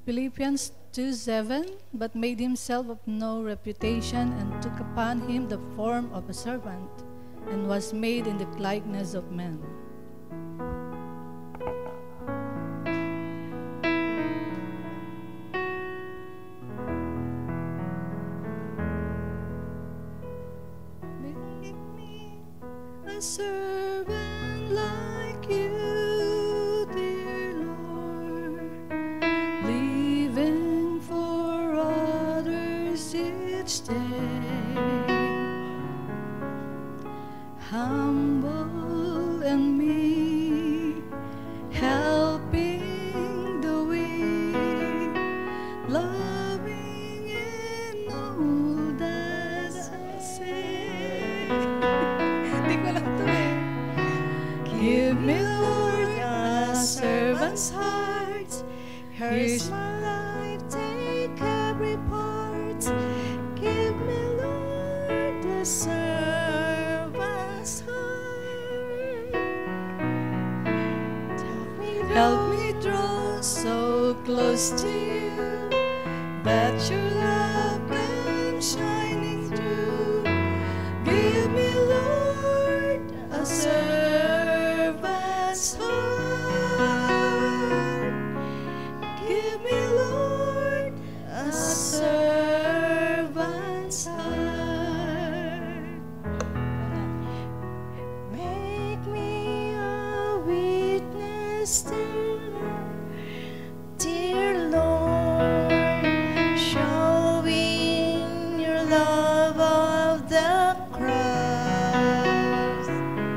Philippians 2:7, but made himself of no reputation, and took upon him the form of a servant, and was made in the likeness of men. Make me a servant like you, dear Lord, living for others each day, humble and meek, helping the weak, loving in all that I say. Di ko alam to eh. Give me, Lord, a servant's heart. Here's my life, take every part. Give me, Lord, a servant's heart. Help me draw so close to you that your love comes shining through. Give me, Lord, a servant's heart. Give me, Lord, a servant's heart. Make me a witness, dear Lord, showing your love of the cross,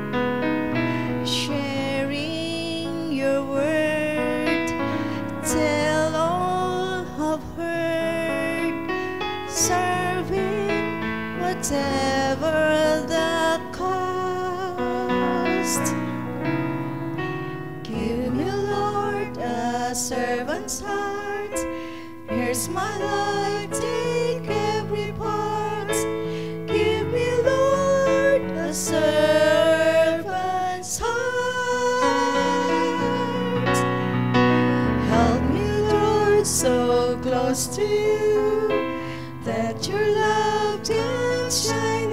sharing your word, tell all have heard, serving whatever the cost. Give me, Lord, a servant's heart. Here's my life, take every part. Give me, Lord, a servant's heart. Help me, Lord, so close to you that your love can shine